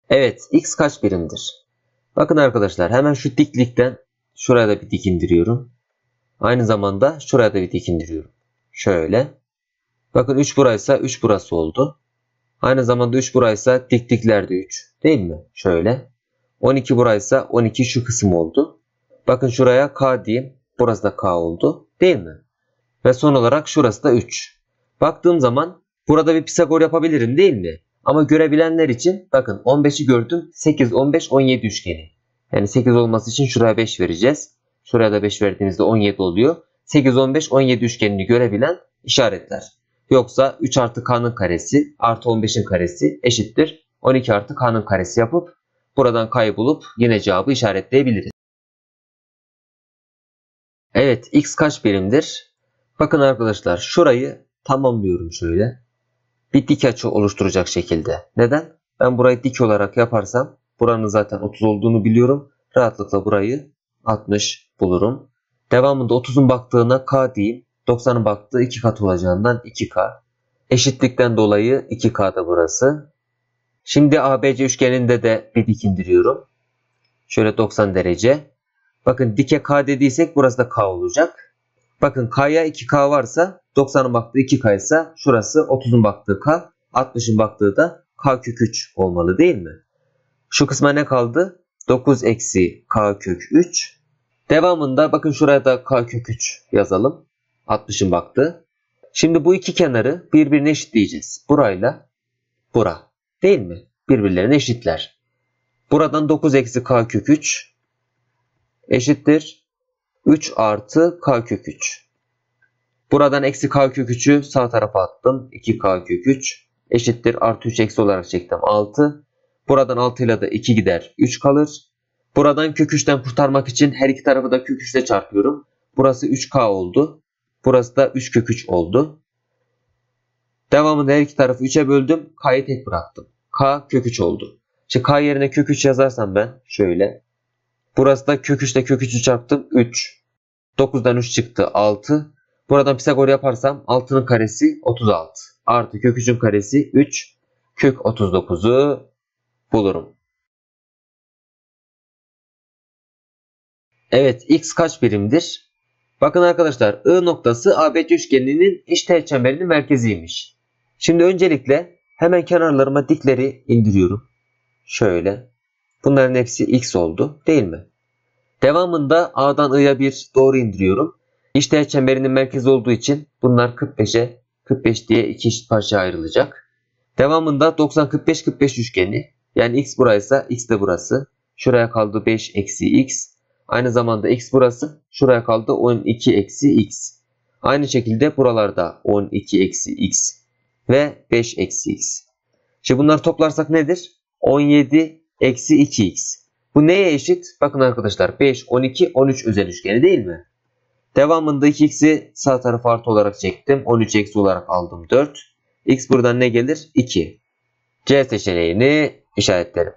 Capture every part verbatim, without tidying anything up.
Evet, x kaç birimdir? Bakın arkadaşlar, hemen şu diklikten şuraya da bir dik indiriyorum. Aynı zamanda şuraya da bir dik indiriyorum. Şöyle. Bakın üç buraysa üç burası oldu. Aynı zamanda üç buraysa dik dikler de üç. Değil mi? Şöyle. on iki buraysa on iki şu kısım oldu. Bakın şuraya k diyeyim. Burası da k oldu. Değil mi? Ve son olarak şurası da üç. Baktığım zaman burada bir Pisagor yapabilirim değil mi? Ama görebilenler için bakın on beşi gördüm. sekiz, on beş, on yedi üçgeni. Yani sekiz olması için şuraya beş vereceğiz. Şuraya da beş verdiğimizde on yedi oluyor. sekiz, on beş, on yedi üçgenini görebilen işaretler. Yoksa üç artı k'nın karesi artı on beşin karesi eşittir on iki artı k'nın karesi yapıp buradan k'yı bulup yine cevabı işaretleyebiliriz. Evet, x kaç birimdir? Bakın arkadaşlar, şurayı tamamlıyorum şöyle. Bir dik açı oluşturacak şekilde. Neden? Ben burayı dik olarak yaparsam buranın zaten otuz olduğunu biliyorum. Rahatlıkla burayı altmış bulurum. Devamında otuzun baktığına k diyeyim. doksanın baktığı iki kat olacağından iki k. Eşitlikten dolayı iki k'da burası. Şimdi A B C üçgeninde de bir dik indiriyorum. Şöyle doksan derece. Bakın dike k dediysek burası da k olacak. Bakın k'ya iki k varsa doksanın baktığı iki k ise şurası otuzun baktığı k, altmışın baktığı da k kök üç olmalı değil mi? Şu kısma ne kaldı? dokuz eksi k kök üç. Devamında bakın şuraya da k kök üç yazalım. altmışın baktığı. Şimdi bu iki kenarı birbirine eşitleyeceğiz. Burayla bura. Değil mi? Birbirlerine eşitler. Buradan dokuz eksi k kök üç eşittir üç artı k kök üç. Buradan eksi k kök üçü sağ tarafa attım. iki k kök üç eşittir artı üç eksi olarak çektim altı. Buradan altı ile de iki gider üç kalır. Buradan kök üçten kurtarmak için her iki tarafı da kök üç ile çarpıyorum. Burası üç k oldu. Burası da üç kök üç oldu. Devamında her iki tarafı üçe böldüm. K'yı tek bıraktım. K kök üç oldu. Şimdi k yerine kök üç yazarsam ben şöyle. Burası da kök üç ile kök üçü çarptım üç. dokuzdan üç çıktı altı. Buradan Pisagor yaparsam altının karesi otuz altı. Artı kök üçün karesi üç. Kök otuz dokuzu bulurum. Evet, x kaç birimdir? Bakın arkadaşlar, I noktası A B C üçgeninin eşdeğer çemberinin merkeziymiş. Şimdi öncelikle hemen kenarlarıma dikleri indiriyorum. Şöyle. Bunların hepsi x oldu değil mi? Devamında A'dan I'ya bir doğru indiriyorum. İşdeğer çemberinin merkezi olduğu için bunlar kırk beşe kırk beş diye iki eşit parçaya ayrılacak. Devamında doksan kırk beş kırk beş üçgeni. Yani x buraysa x de burası. Şuraya kaldı beş eksi x. Aynı zamanda x burası. Şuraya kaldı on iki eksi x. Aynı şekilde buralarda on iki eksi x ve beş eksi x. Şimdi bunları toplarsak nedir? on yedi eksi iki x. Bu neye eşit? Bakın arkadaşlar, beş, on iki, on üç özel üçgeni değil mi? Devamında iki x'i sağ tarafa artı olarak çektim. on üç eksi olarak aldım dört. X buradan ne gelir? iki. C seçeneğini işaretlerim.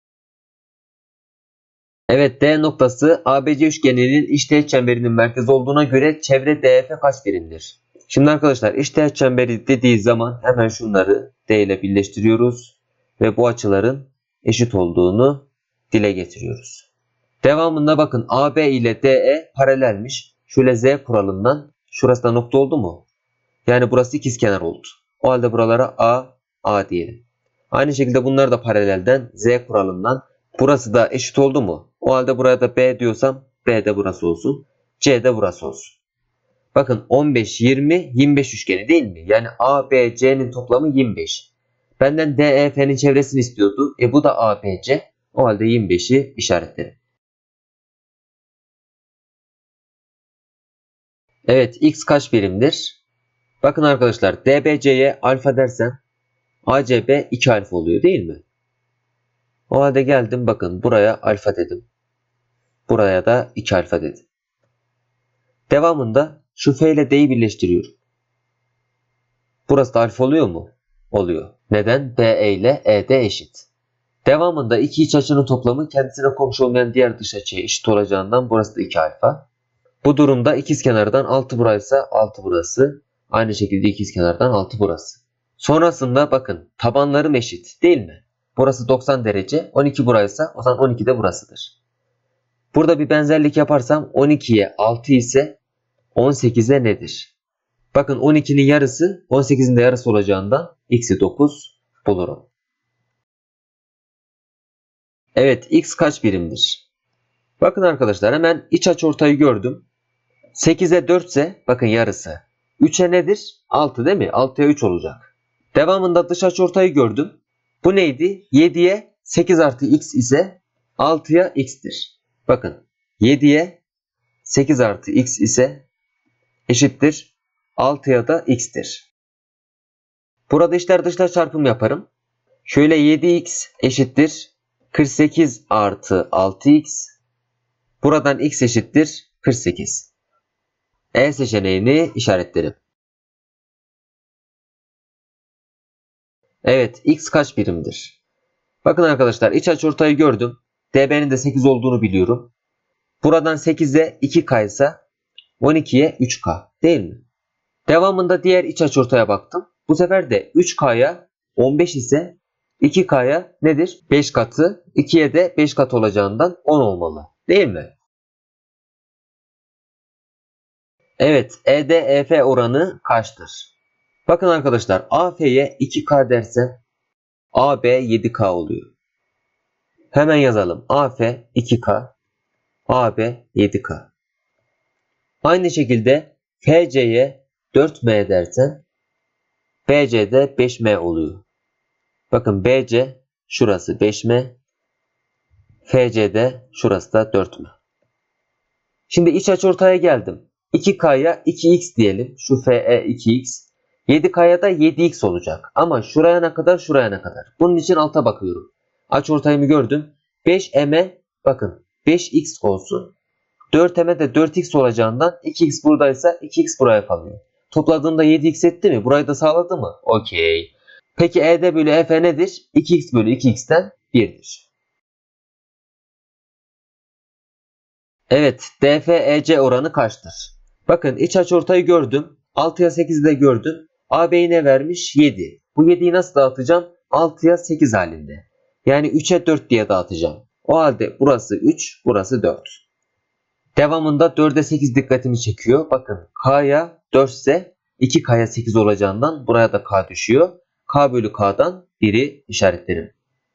Evet, D noktası A B C üçgeninin eşdeğer çemberinin merkezi olduğuna göre çevre D F kaç birimdir? Şimdi arkadaşlar, eşdeğer çemberi dediği zaman hemen şunları D ile birleştiriyoruz. Ve bu açıların eşit olduğunu dile getiriyoruz. Devamında bakın A B ile D E paralelmiş. Şöyle Z kuralından şurası da nokta oldu mu? Yani burası ikizkenar oldu. O halde buralara A, A diyelim. Aynı şekilde bunlar da paralelden Z kuralından burası da eşit oldu mu? O halde buraya da B diyorsam B de burası olsun. C de burası olsun. Bakın on beş, yirmi, yirmi beş üçgeni değil mi? Yani A, B, C'nin toplamı yirmi beş. Benden D, E, F'nin çevresini istiyordu. E bu da A, B, C. O halde yirmi beşi işaretlerim. Evet, x kaç birimdir? Bakın arkadaşlar, D B C'ye alfa dersem A C B iki alfa oluyor değil mi? O halde geldim, bakın buraya alfa dedim. Buraya da iki alfa dedim. Devamında şu F ile D'yi birleştiriyorum. Burası da alfa oluyor mu? Oluyor. Neden? B E ile E D eşit. Devamında iki iç açının toplamı kendisine komşu olmayan diğer dış açıya eşit olacağından burası da iki alfa. Bu durumda ikizkenardan altı buraysa altı burası. Aynı şekilde ikizkenardan altı burası. Sonrasında bakın tabanlarım eşit değil mi? Burası doksan derece. on iki buraysa o zaman on iki de burasıdır. Burada bir benzerlik yaparsam on ikiye altı ise on sekize nedir? Bakın on ikinin yarısı on sekizin de yarısı olacağından x'i dokuz bulurum. Evet, x kaç birimdir? Bakın arkadaşlar, hemen iç açıortayı gördüm. sekize dört ise bakın yarısı. üçe nedir? altı değil mi? altıya üç olacak. Devamında dış açıortayı gördüm. Bu neydi? yediye sekiz artı x ise altıya x'tir. Bakın yediye sekiz artı x ise eşittir altıya da x'tir. Burada içler dışlar çarpım yaparım. Şöyle yedi x eşittir kırk sekiz artı altı x. Buradan x eşittir kırk sekiz. E seçeneğini işaretlerim. Evet, x kaç birimdir? Bakın arkadaşlar, iç açıortayı gördüm. D B'nin de sekiz olduğunu biliyorum. Buradan sekize iki k ise on ikiye üç k değil mi? Devamında diğer iç açıortaya baktım. Bu sefer de üç k'ya on beş ise iki k'ya nedir? beş katı. ikiye de beş katı olacağından on olmalı. Değil mi? Evet, E D E F oranı kaçtır? Bakın arkadaşlar, A F'ye iki k dersem A B yedi k oluyor. Hemen yazalım. A F iki k, A B yedi k. Aynı şekilde F C'ye dört m dersem B C de beş m oluyor. Bakın B C şurası beş m, F C de şurası da dört m. Şimdi iç açıortaya geldim. iki k'ya iki x diyelim. Şu F E iki x. yedi k'ya da yedi x olacak. Ama şuraya ne kadar, şuraya ne kadar. Bunun için alta bakıyorum. Açıortayımı gördüm. beş m'e bakın beş x olsun. dört m'e de dört x olacağından iki x buradaysa iki x buraya kalıyor. Topladığımda yedi x etti mi? Burayı da sağladı mı? Okey. Peki E D bölü E F nedir? iki x bölü iki x'ten bir'dir. Evet, D F E C oranı kaçtır? Bakın iç açıortayı gördüm. altıya sekizi de gördüm. A B'yi ne vermiş? yedi. Bu yediyi nasıl dağıtacağım? altıya sekiz halinde. Yani üçe dört diye dağıtacağım. O halde burası üç, burası dört. Devamında dörde sekiz dikkatimi çekiyor. Bakın K'ya dört ise iki k'ya sekiz olacağından buraya da K düşüyor. K bölü K'dan bir'i işaretlerim.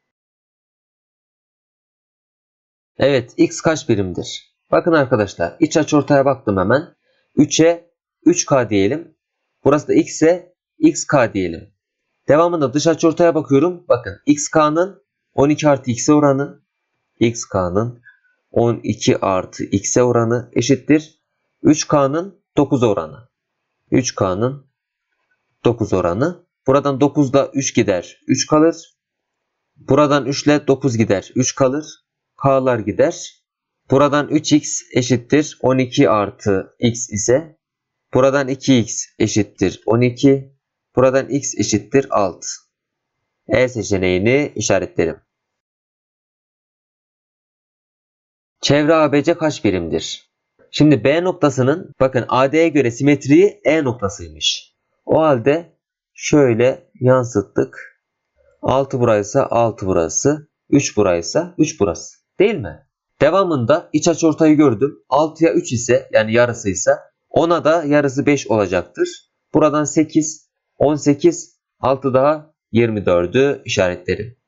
Evet, x kaç birimdir? Bakın arkadaşlar, iç açıortaya baktım hemen. üçe üç k diyelim. Burası da x ise xk diyelim. Devamında dış açıortaya bakıyorum. Bakın xk'nın on iki artı x'e oranı, xk'nın on iki artı x'e oranı eşittir üç k'nın dokuz oranı. üç k'nın dokuz oranı. Buradan dokuzda üç gider, üç kalır. Buradan üç ile dokuz gider, üç kalır. K'lar gider. Buradan üç x eşittir on iki artı x ise buradan iki x eşittir on iki. Buradan x eşittir altı. E seçeneğini işaretlerim. Çevre A B C kaç birimdir? Şimdi B noktasının bakın A D'ye göre simetriği E noktasıymış. O halde şöyle yansıttık. altı buraysa altı burası. üç buraysa üç burası. Değil mi? Devamında iç açıortayı gördüm. altıya üç ise yani yarısıysa ona da yarısı beş olacaktır. Buradan sekiz, on sekiz, altı daha yirmi dörd'ü işaretlerim.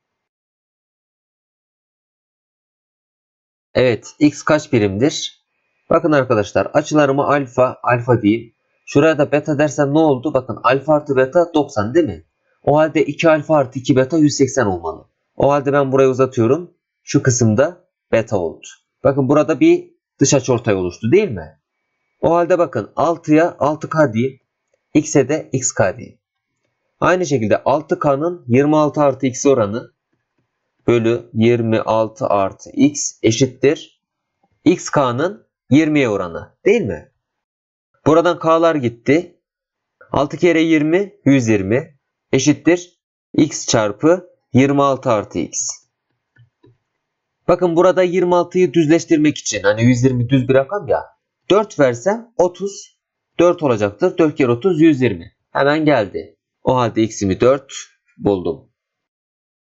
Evet, x kaç birimdir? Bakın arkadaşlar, açılarımı alfa, alfa diyeyim. Şuraya da beta dersem ne oldu? Bakın alfa artı beta doksan değil mi? O halde iki alfa artı iki beta yüz seksen olmalı. O halde ben burayı uzatıyorum. Şu kısımda beta oldu. Bakın burada bir dış açıortay oluştu değil mi? O halde bakın altıya altı k diyeyim. X'e de xk diyeyim. Aynı şekilde altı k'nın yirmi altı artı x oranı bölü yirmi altı artı x eşittir xk'nın yirmiye oranı değil mi? Buradan k'lar gitti. altı kere yirmi yüz yirmi eşittir x çarpı yirmi altı artı x. Bakın burada yirmi altıyı düzleştirmek için hani yüz yirmi düz bir rakam ya. dört versem otuz. dört olacaktır. dört kere otuz yüz yirmi. Hemen geldi. O halde x'imi dört buldum.